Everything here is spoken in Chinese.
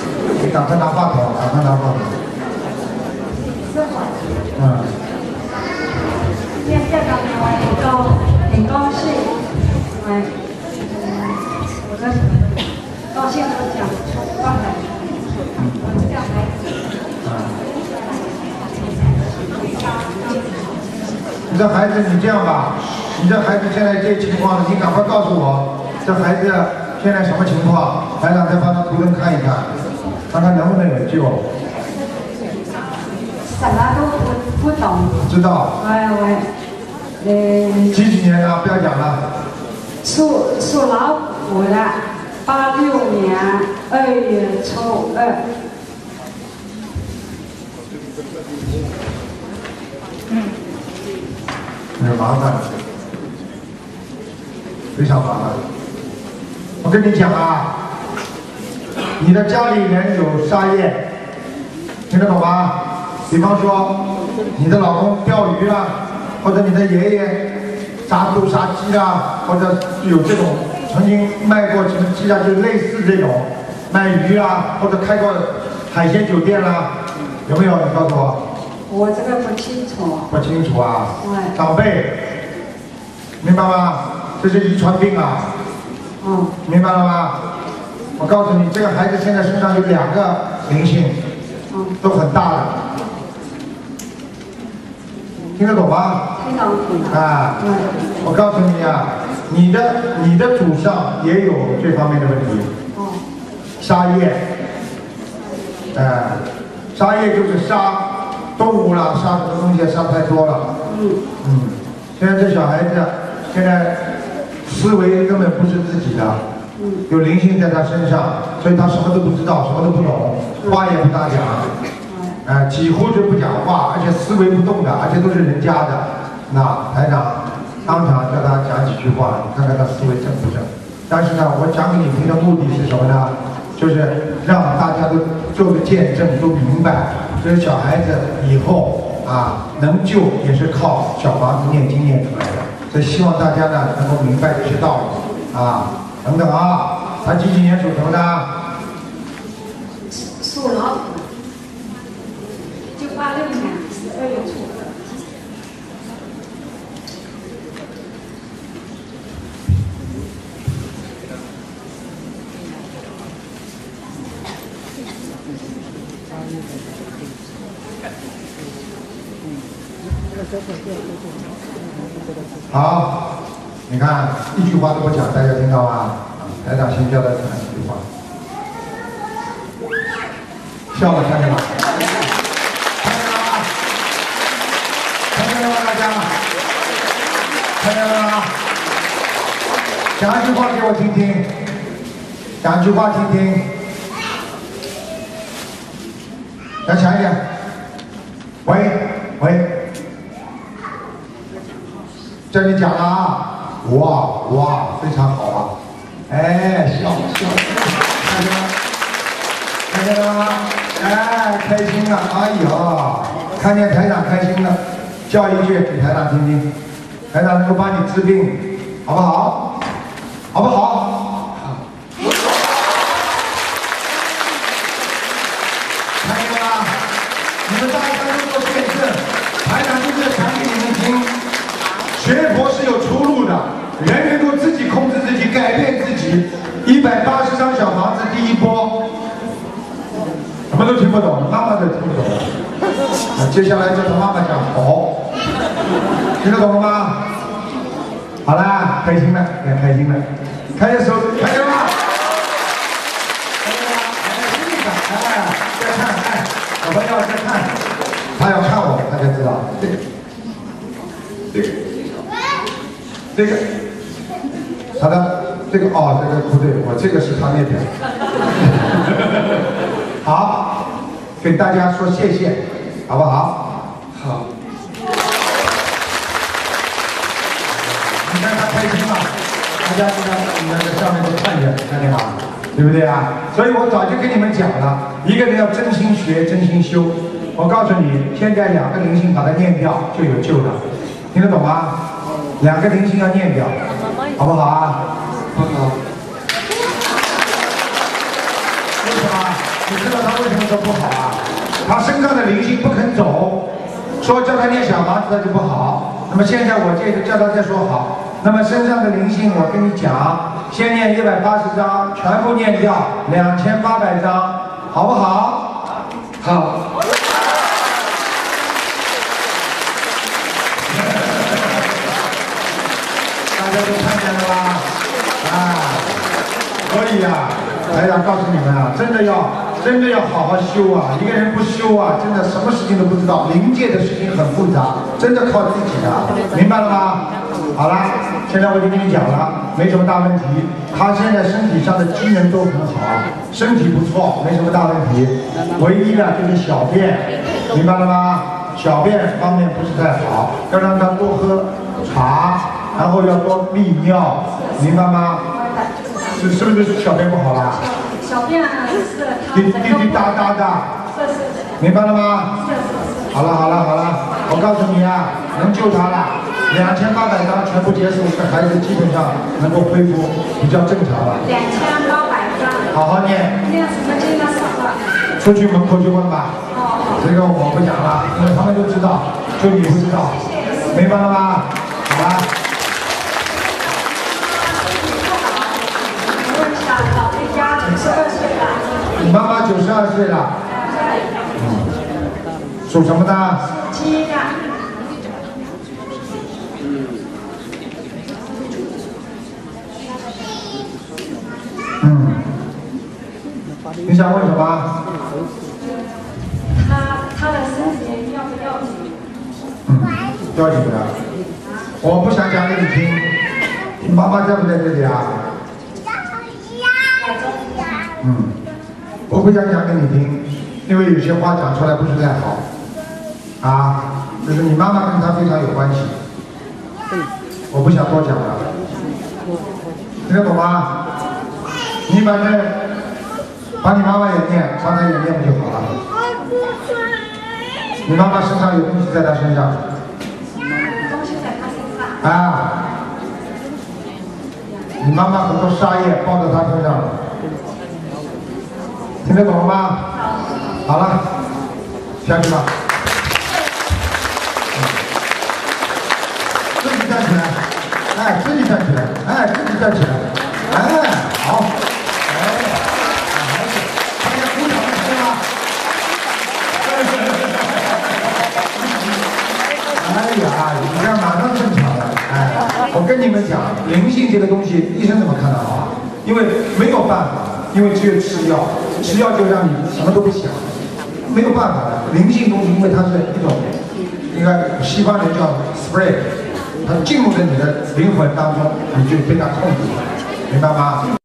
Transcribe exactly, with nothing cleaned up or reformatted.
你赶快拿话筒，赶快拿话筒。嗯。 今天见到你，我很高很高兴，哎，我的高兴都讲不出话来。我这个孩子。 你这孩子，你这样吧，你这孩子现在这情况，你赶快告诉我，这孩子现在什么情况？台长再帮他图腾看一看，看看能不能有救。 什么都不不懂。 知道。 哎喂，呃。 几几年的？不要讲了。 属属老虎的，八六年二月初二。嗯。很麻烦， 非常麻烦。我跟你讲啊，你的家里人有杀业，听得懂吗？比方说，你的老公钓鱼啦，或者你的爷爷杀猪杀鸡啦，或者有这种曾经卖过什么鸡啊，就类似这种卖鱼啦，或者开过海鲜酒店啦，有没有？你告诉我。 我这个不清楚。 不清楚啊。 对。 长辈，明白吗？这是遗传病啊。 嗯。 明白了吗？我告诉你，这个孩子现在身上有两个灵性， 嗯， 都很大的。听得懂吗？ 听懂。 啊。 嗯。 我告诉你啊，你的你的祖上也有这方面的问题。 哦。 杀业。哎，杀业就是杀。动物啦，杀什么东西杀太多了。 嗯。 嗯，现在这小孩子，现在思维根本不是自己的， 嗯， 有灵性在他身上，所以他什么都不知道，什么都不懂，话也不大讲，哎、呃，几乎就不讲话，而且思维不动的，而且都是人家的。那台长当场叫他讲几句话，看看他思维正不正。但是呢，我讲给你听的目的是什么呢？就是让大家都做个见证，都明白。这小孩子以后啊，能救也是靠小房子念经念出来的，所以希望大家呢能够明白这些道理啊。等等啊，他几几年属什么的？ 属老虎，一九八六年十二月初二。 好，你看一句话都不讲，大家听到吗？台长先教他讲一句话，笑了看见吗？看见了吗？看见了吗？大家看见了吗？讲一句话给我听听，讲一句话听听，再强一点。喂喂。这里讲了啊，哇哇，非常好啊！哎，笑笑，看见了，看见了吗？哎，开心了，哎呀，看见台长开心了，叫一句给台长听听，台长能够帮你治病，好不好？好不好？好。看见了吗？你们大家都做见证，台长就是讲给你们听。学佛是有出路的，人能够自己控制自己，改变自己。一百八十张小房子第一波，什么都听不懂，妈妈都听不懂。那接下来就和妈妈讲好，听得懂了吗？好啦，开心了，很开心了，开始手，看见了吗？看见了吗？哎，再看，哎，小朋友再看，他要看我，他就知道这个，这个。这个，好的，这个哦，这个不对，我这个是他那边。好，给大家说谢谢，好不好？好。你看他开心了，大家现在你们在上面都看见，看见吗？对不对啊？所以我早就跟你们讲了，一个人要真心学，真心修。我告诉你，现在两个灵性把它念掉就有救了，听得懂吗？两个灵性要念掉，好不好啊？不好。为什么？ 你知道他为什么说不好啊？他身上的灵性不肯走，说叫他念小房子他就不好。那么现在我这个叫他再说好。那么身上的灵性，我跟你讲，先念一百八十章，全部念掉，两千八百章，好不好？好。大家都看见了吧？啊，所以啊，台长告诉你们啊，真的要真的要好好修啊！一个人不修啊，真的什么事情都不知道。灵界的事情很复杂，真的靠自己的，明白了吗？好了，现在我已经跟你讲了，没什么大问题。他现在身体上的机能都很好，身体不错，没什么大问题。唯一的就是小便，明白了吗？小便方面不是太好，要让他多喝茶。然后要多利尿，明白吗？是是不是小便不好啦？ 小便是滴滴滴答答的，明白了吗？好了好了好了，我告诉你啊，能救他了，两千八百张全部结束，这孩子基本上能够恢复比较正常了。 两千八百张。 好好念。 念什么经呢？什么？ 出去门口去问吧。哦。这个我不讲了，因为他们都知道，就你不知道，明白了吗？好吧。你妈妈九十二岁了，嗯，属什么的？ 属鸡的。 嗯，你想问什么？ 他他的身体要不要紧？ 嗯，要紧的。我不想讲给你听。你妈妈在不在这里啊？嗯，我不想讲给你听，因为有些话讲出来不是太好，啊，就是你妈妈跟他非常有关系，我不想多讲了，听得懂吗？你反正把你妈妈也念，帮她也念不就好了？你妈妈身上有东西在她身上， 东西在她身上。 啊，你妈妈很多杀业报到她身上了。听得懂了吗？好了，下去吧。自己站起来，哎，自己站起来，哎，自己站起来，哎，好，哎，孩子，大家鼓掌对吗？哎呀，你这样马上正常了，哎，我跟你们讲，灵性这个东西，医生怎么看得好啊？因为没有办法，因为只有吃药。吃药就让你什么都不想，没有办法的。灵性东西，因为它是一种，应该西方人叫 spray，它进入了你的灵魂当中，你就被它控制了，明白吗？